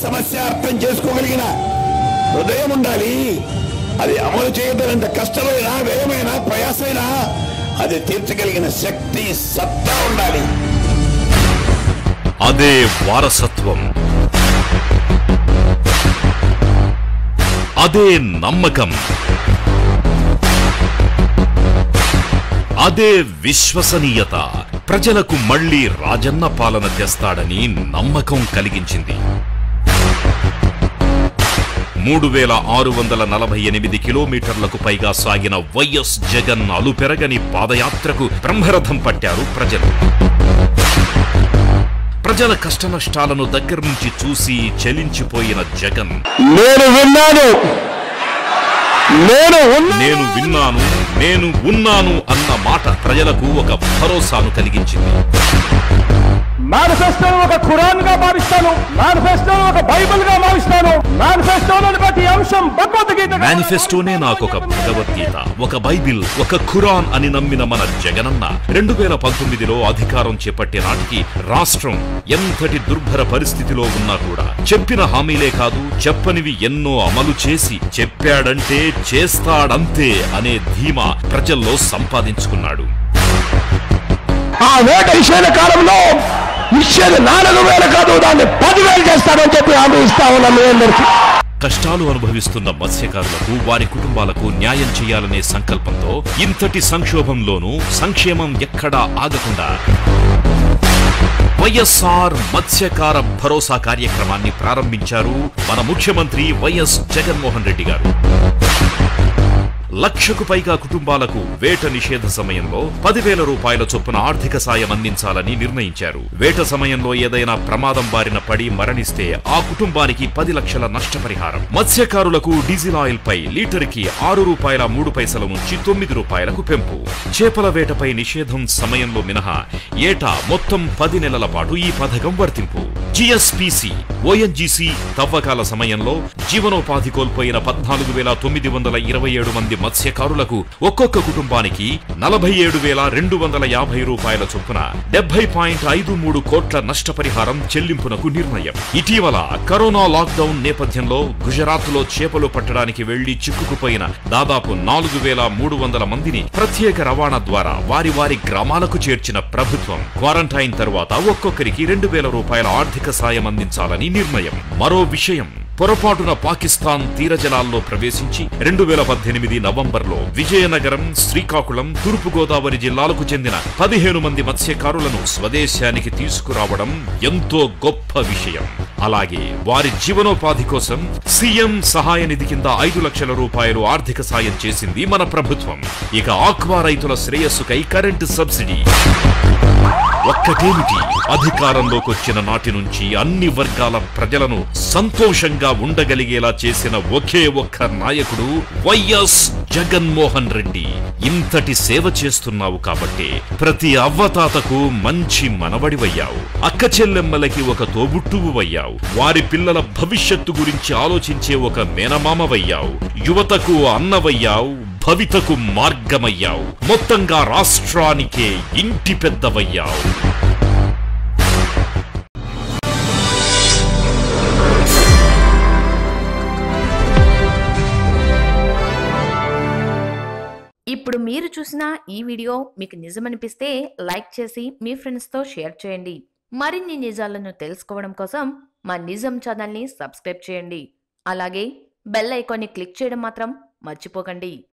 సమస్య అర్థం చేసుకోగలిగిన హృదయం ఉండాలి. అది అమలు చేయడం కష్టమైనా వ్యయమైనా ప్రయాసమైనా అది తీర్చగలిగిన శక్తి సత్తా ఉండాలి. అదే వారసత్వం, అదే నమ్మకం, అదే విశ్వసనీయత ప్రజలకు మళ్లీ రాజన్న పాలన తెస్తాడని నమ్మకం కలిగించింది. 3648 కిలోమీటర్లకు పైగా సాగిన వైఎస్ జగన్ అలుపెరగని పాదయాత్రకు బ్రహ్మరథం పట్టారు ప్రజలు. ప్రజల కష్టనష్టాలను దగ్గర నుంచి చూసి చలించిపోయిన జగన్ నేను విన్నాను, నేను ఉన్నాను అన్న మాట ప్రజలకు ఒక భరోసాను కలిగించింది. మేనిఫెస్టోను ఒక ఖురాన్ గా భావిస్తాను, మేనిఫెస్టోను ఒక బైబిల్ గా భావిస్తాను, మేనిఫెస్టోలోని ప్రతి అంశం భగవద్గీత. మేనిఫెస్టోనే నాకొక భగవద్గీత, ఒక బైబిల్, ఒక ఖురాన్ అని నమ్మిన మన జగనన్న 2019లో అధికారం చేపట్టే నాటికి రాష్ట్రం ఎంతటి దుర్భర పరిస్థితిలో ఉన్నా కూడా చెప్పిన హామీలే కాదు, చెప్పనివి ఎన్నో అమలు చేసి చెప్పాడంటే చేస్తాడంతే అనే ధీమా ప్రజల్లో సంపాదించుకున్నాడు. ఆ వేట నిషేధ కాలంలో ఇచ్చేది 4000 కాదు, దాన్ని 10,000 చేస్తానని చెప్పి హామీ ఇస్తా ఉన్నాం మీ అందరికీ. కష్టాలు అనుభవిస్తున్న మత్స్యకారులకు, వారి కుటుంబాలకు న్యాయం చేయాలనే సంకల్పంతో ఇంతటి సంక్షోభంలోనూ సంక్షేమం ఎక్కడా ఆగకుండా వైఎస్ఆర్ మత్స్యకార భరోసా కార్యక్రమాన్ని ప్రారంభించారు మన ముఖ్యమంత్రి వైఎస్ జగన్మోహన్ రెడ్డి గారు. 1,00,000కు పైగా కుటుంబాలకు వేట నిషేధ సమయంలో 10,000 రూపాయల చొప్పున ఆర్థిక సాయం అందించాలని నిర్ణయించారు. వేట సమయంలో ఏదైనా ప్రమాదం బారిన పడి మరణిస్తే ఆ కుటుంబానికి 10 లక్షల నష్టపరిహారం. మత్స్యకారులకు డీజిల్ ఆయిల్ పై లీటర్కి ₹6.03 నుంచి ₹9 పెంపు. చేపల వేటపై నిషేధం సమయంలో మినహా ఏటా మొత్తం 10 నెలల పాటు ఈ పథకం వర్తింపు. జిఎస్పిసి, ఓఎన్జీసీ తవ్వకాల సమయంలో జీవనోపాధి కోల్పోయిన 14,927 మంది మత్స్యకారులకు ఒక్కొక్క కుటుంబానికి ₹47,250 చొప్పున 70.53 కోట్ల నష్టపరిహారం చెల్లింపునకు నిర్ణయం. ఇటీవల కరోనా లాక్డౌన్ నేపథ్యంలో గుజరాత్ లో చేపలు పట్టడానికి వెళ్లి చిక్కుకుపోయిన దాదాపు 4,300 మందిని ప్రత్యేక రవాణా ద్వారా వారి వారి గ్రామాలకు చేర్చిన ప్రభుత్వం క్వారంటైన్ తర్వాత ఒక్కొక్కరికి ₹2,000 ఆర్థిక సాయం అందించాలని నిర్ణయం. మరో విషయం, పొరపాటున పాకిస్తాన్ తీరజలాల్లో ప్రవేశించి 2018 నవంబర్లో విజయనగరం, శ్రీకాకుళం, తూర్పుగోదావరి జిల్లాలకు చెందిన 15 మంది మత్స్యకారులను స్వదేశానికి తీసుకురావడం ఎంతో గొప్ప విషయం. అలాగే వారి జీవనోపాధి కోసం సీఎం సహాయ నిధి కింద 5 లక్షల రూపాయలు ఆర్థిక సాయం చేసింది మన ప్రభుత్వం. ఇక ఆక్వా రైతుల శ్రేయస్సుకై కరెంటు సబ్సిడీ. ఒక్కటేమిటి, అధికారంలోకి వచ్చిన నాటి నుంచి అన్ని వర్గాల ప్రజలను సంతోషంగా ఉండగలిగేలా చేసిన ఒకే ఒక్క నాయకుడు వైఎస్ జగన్మోహన్ రెడ్డి. ఇంతటి సేవ చేస్తున్నావు కాబట్టే ప్రతి అవ్వతాతకు మంచి మనవడివయ్యావు, అక్క చెల్లెమ్మలకి ఒక తోబుట్టువయ్యావు, వారి పిల్లల భవిష్యత్తు గురించి ఆలోచించే ఒక మేనమామవయ్యావు, యువతకు అన్నవయ్యావు, భవితకు మార్గమయ్యావు, మొత్తంగా రాష్ట్రానికే ఇంటి పెద్దవయ్యావు. ఇప్పుడు మీరు చూసిన ఈ వీడియో మీకు నిజమనిపిస్తే లైక్ చేసి మీ ఫ్రెండ్స్తో షేర్ చేయండి. మరిన్ని నిజాలను తెలుసుకోవడం కోసం మా నిజం ఛానల్ని సబ్స్క్రైబ్ చేయండి. అలాగే బెల్ ఐకాన్ని క్లిక్ చేయడం మాత్రం మర్చిపోకండి.